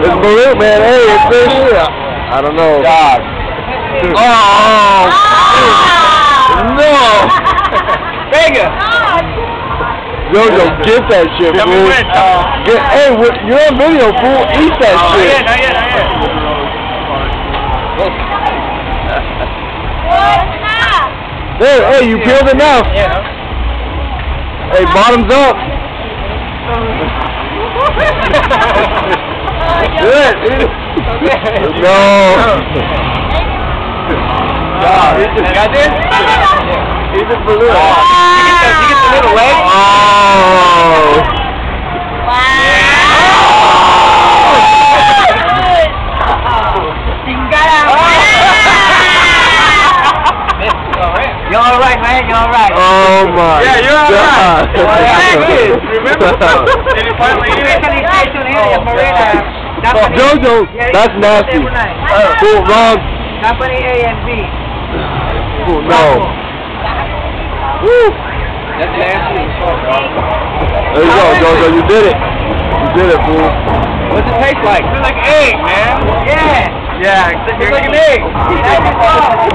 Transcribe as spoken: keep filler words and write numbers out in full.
It's Balut, man. Hey, it's fish. I don't know. God. Oh, no. Vega. Jojo, get that shit, fool. Get, hey, you're on video, fool. Eat that oh, shit. Not yet, not yet, not yet. There, hey, you peeled it now. Yeah. Hey, bottoms up. Good. No. God, you got this? He's a balloon. Oh, you, get the, you get the little leg? Oh. Wow. You're alright, man. You're alright. Oh my. Yeah, you're alright. God. Remember? Jojo, that's nasty. Cool, wrong. Company A and B. Cool, no. Woo. That's nasty. There you go, Jojo. You did it. You did it, fool. What's it taste like? It's like egg, man. Yeah. Yeah, it's like an egg.